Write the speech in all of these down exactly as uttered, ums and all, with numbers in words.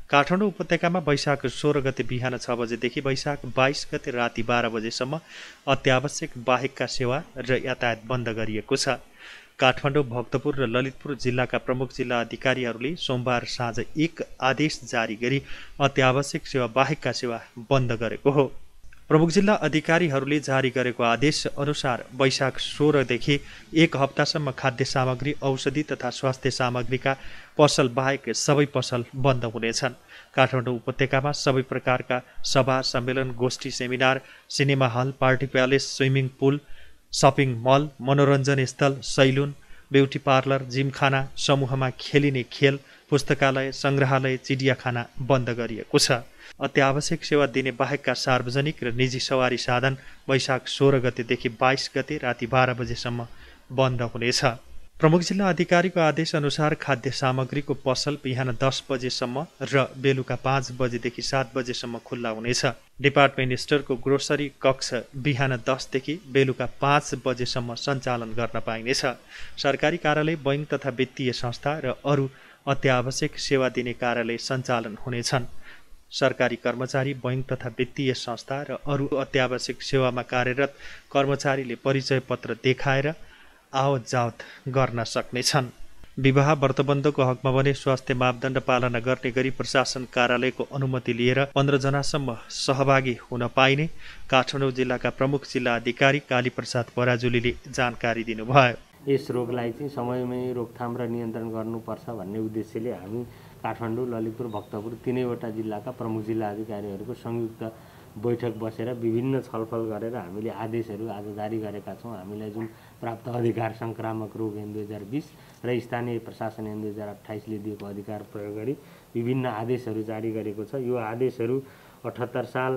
काठमाडौँ उपत्यकामा वैशाख सोह्र गते बिहान छ बजेदेखि वैशाख बाइस गते राति बाह्र बजेसम्म अत्यावश्यक बाहेकका सेवा र यातायात बन्द गरिएको छ। काठमाडौँ, भक्तपुर र ललितपुर जिल्लाका प्रमुख जिल्ला अधिकारीहरूले सोमबार साँझ एक आदेश जारी गरी अत्यावश्यक सेवा बाहेकका सेवा बन्द गरेको हो। प्रमुख जिल्ला अधिकारीहरूले जारी गरेको आदेश अनुसार वैशाख सोह्रदेखि एक हप्तासम्म खाद्य सामग्री, औषधि तथा स्वास्थ्य सामग्रीका पसल बाहेक सबै पसल बन्द हुनेछन्। काठमाडौँ उपत्यकामा सबै प्रकारका सभा, सम्मेलन, गोष्ठी, seminar, cinema hall, party palace, swimming pool, shopping mall, मनोरञ्जन स्थल, सैलुन, ब्युटी पार्लर, जिमखाना, समूहमा खेलिने खेल, पुस्तकालय, सङ्ग्रहालय, चिडियाखाना बन्द गरिएको छ। अत्यावश्यक सेवा दिने बाहेकका सार्वजनिक र निजी सवारी साधन वैशाख सोह्र गतेदेखि बाइस गते राति बाह्र बजेसम्म बन्द हुनेछ। प्रमुख जिल्ला अधिकारीको आदेश अनुसार खाद्य सामग्रीको पसल बिहान दस बजेसम्म र बेलुका पाँच बजेदेखि सात बजेसम्म खुल्ला हुनेछ। डिपार्टमेन्ट स्टोरको ग्रोसरी कक्ष बिहान दसदेखि बेलुका पाँच बजेसम्म सञ्चालन गर्न पाइनेछ। सरकारी कार्यालय, बैङ्क तथा वित्तीय संस्था र अरू अत्यावश्यक सेवा दिने कार्यालय सञ्चालन हुनेछन्। सरकारी कर्मचारी, बैङ्क तथा वित्तीय संस्था र अरू अत्यावश्यक सेवामा कार्यरत कर्मचारीले परिचय पत्र देखाएर आवत जावत गर्न सक्नेछन्। विवाह व्रतबन्धको हकमा भने स्वास्थ्य मापदण्ड पालना गर्ने गरी प्रशासन कार्यालयको अनुमति लिएर पन्ध्र जनासम्म सहभागी हुन पाइने काठमाडौँ जिल्लाका प्रमुख जिल्ला अधिकारी कालीप्रसाद पराजुलीले जानकारी दिनुभयो। यस रोगलाई चाहिँ समयमै रोकथाम र नियन्त्रण गर्नुपर्छ भन्ने उद्देश्यले हामी काठमाडौँ, ललितपुर, भक्तपुर तीनैवटा जिल्लाका प्रमुख जिल्ला अधिकारीहरूको संयुक्त बैठक बसेर विभिन्न छलफल गरेर हामीले आदेशहरू आज जारी गरेका छौँ। हामीलाई जुन प्राप्त अधिकार सङ्क्रामक रोग ऐन दुई हजार बिस र स्थानीय प्रशासन ऐन दुई हजार अठाइसले दिएको अधिकार प्रयोग गरी विभिन्न आदेशहरू जारी गरेको छ। यो आदेशहरू अठहत्तर साल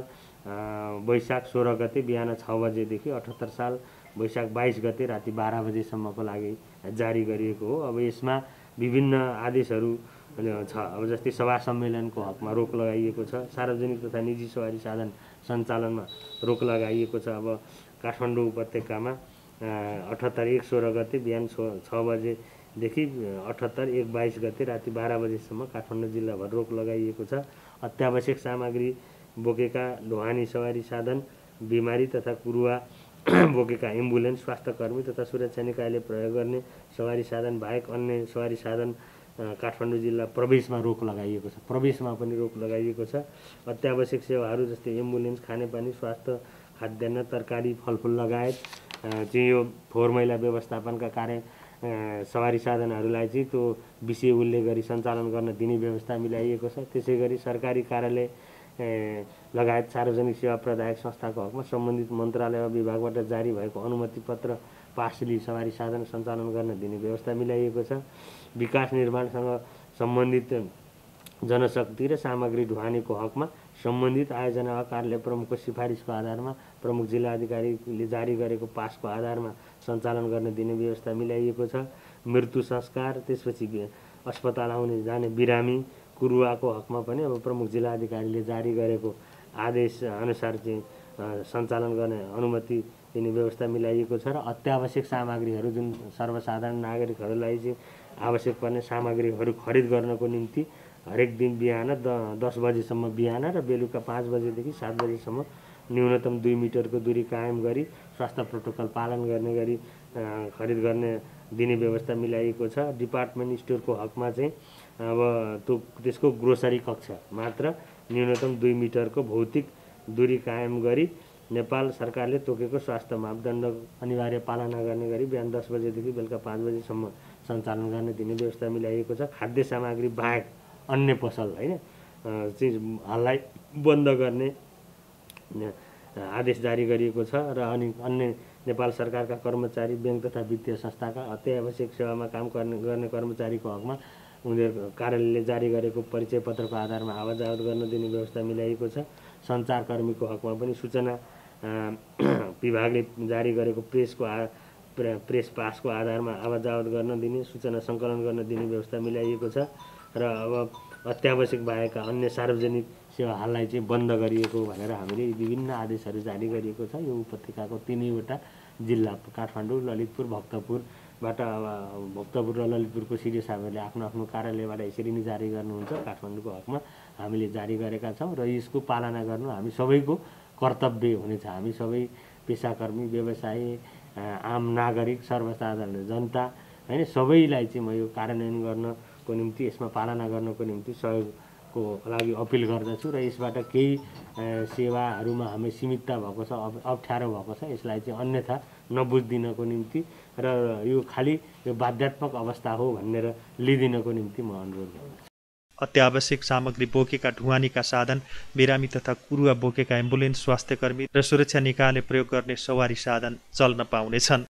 वैशाख सोह्र गते बिहान छ बजेदेखि अठहत्तर साल वैशाख बाइस गते राति बाह्र बजेसम्मको लागि जारी गरिएको हो। अब यसमा विभिन्न आदेशहरू छ। अब जस्तै सभा सम्मेलनको हकमा रोक लगाइएको छ। सार्वजनिक तथा निजी सवारी साधन सञ्चालनमा रोक लगाइएको छ। अब काठमाडौँ उपत्यकामा अठहत्तर एक सोह्र गते बिहान छ बजेदेखि अठहत्तर एक बाइस गते राति बाह्र बजेसम्म काठमाडौँ जिल्लाभर रोक लगाइएको छ। अत्यावश्यक सामग्री बोकेका ढुवानी सवारी साधन, बिमारी तथा कुरुवा बोकेका एम्बुलेन्स, स्वास्थ्यकर्मी तथा सुरक्षा निकायले प्रयोग गर्ने सवारी साधन बाहेक अन्य सवारी साधन काठमाडौँ जिल्ला प्रवेशमा रोक लगाइएको छ। प्रवेशमा पनि रोक लगाइएको छ। अत्यावश्यक सेवाहरू जस्तै एम्बुलेन्स, खानेपानी, स्वास्थ्य, खाद्यान्न, तरकारी, फलफुल लगायत चाहिँ यो फोहोर मैला व्यवस्थापनका कार्य सवारी साधनहरूलाई चाहिँ त्यो विषय उल्लेख गरी सञ्चालन गर्न दिने व्यवस्था मिलाइएको छ। त्यसै गरी सरकारी कार्यालय लगायत सार्वजनिक सेवा प्रदायक संस्थाको हकमा सम्बन्धित मन्त्रालय वा विभागबाट जारी भएको अनुमति पत्र पास लिई सवारी साधन सञ्चालन गर्न दिने व्यवस्था मिलाइएको छ। विकास निर्माणसँग सम्बन्धित जनशक्ति र सामग्री ढुवानीको हकमा सम्बन्धित आयोजना वा कार्यालय प्रमुखको सिफारिसको आधारमा प्रमुख जिल्ला अधिकारीले जारी गरेको पासको आधारमा सञ्चालन गर्न दिने व्यवस्था मिलाइएको छ। मृत्यु संस्कार, त्यसपछि अस्पताल आउने जाने बिरामी, कुरुवाको हकमा पनि अब प्रमुख जिल्ला अधिकारीले जारी गरेको आदेश अनुसार चाहिँ सञ्चालन गर्ने अनुमति दिने व्यवस्था मिलाइएको छ। र अत्यावश्यक सामग्रीहरू जुन सर्वसाधारण नागरिकहरूलाई चाहिँ आवश्यक पर्ने सामग्रीहरू खरिद गर्नको निम्ति हरेक दिन बिहान द दस बजेसम्म बिहान र बेलुका पाँच बजेदेखि सात बजेसम्म न्यूनतम दुई मिटरको दूरी कायम गरी स्वास्थ्य प्रोटोकल पालन गर्ने गरी खरिद गर्ने दिने व्यवस्था मिलाइएको छ। डिपार्टमेन्ट स्टोरको हकमा चाहिँ अब त्यो त्यसको ग्रोसरी कक्ष मात्र न्यूनतम दुई मिटरको भौतिक दूरी कायम गरी नेपाल सरकारले तोकेको स्वास्थ्य मापदण्ड अनिवार्य पालना गर्ने गरी बिहान दस बजेदेखि बेलुका पाँच बजेसम्म सञ्चालन गर्न दिने व्यवस्था मिलाइएको छ। खाद्य सामग्री बाहेक अन्य पसल होइन चिजहरूलाई बन्द गर्ने आदेश जारी गरिएको छ। र अनि अन्य नेपाल सरकारका कर्मचारी, ब्याङ्क तथा वित्तीय संस्थाका अत्यावश्यक सेवामा काम गर्ने गर्ने कर्मचारीको हकमा उनीहरूको कार्यालयले जारी गरेको परिचय पत्रको आधारमा आवत जावत गर्न दिने व्यवस्था मिलाइएको छ। सञ्चारकर्मीको हकमा पनि सूचना विभागले जारी गरेको प्रेसको आ प्रेस पासको आधारमा आवत जावत गर्न दिने, सूचना सङ्कलन गर्न दिने व्यवस्था मिलाइएको छ। र अब अत्यावश्यक बाहेकका अन्य सार्वजनिक सेवाहरूलाई चाहिँ बन्द गरिएको भनेर हामीले विभिन्न आदेशहरू जारी गरिएको छ। यो उपत्यकाको तिनैवटा जिल्ला काठमाडौँ, ललितपुर, भक्तपुर बाट भक्तपुर र ललितपुरको सिडिओ साहबहरूले आफ्नो आफ्नो कार्यालयबाट यसरी नै जारी गर्नुहुन्छ काठमाडौँको हकमा हामीले जारी गरेका छौँ र यसको पालना गर्नु हामी सबैको कर्तव्य हुनेछ। हामी सबै पेसाकर्मी, व्यवसायी, आम नागरिक, सर्वसाधारण जनता हैन सबैलाई चाहिँ म यो कार्यान्वयन गर्नको निम्ति, यसमा पालना गर्नको निम्ति सहयोगको लागि अपिल गर्दछु र यसबाट केही सेवाहरूमा हामी सीमितता भएको छ, अप्ठ्यारो भएको छ, यसलाई चाहिँ अन्यथा नबुझिदिनको निम्ति र यो खालि यो बाध्यात्मक अवस्था हो भनेर लिइदिनको निम्ति म अनुरोध गर्दछु। अत्यावश्यक सामग्री बोकेका ढुवानीका साधन, बिरामी तथा कुरुवा बोकेका एम्बुलेन्स, स्वास्थ्यकर्मी र सुरक्षा निकायले प्रयोग गर्ने सवारी साधन चल्न पाउनेछन्।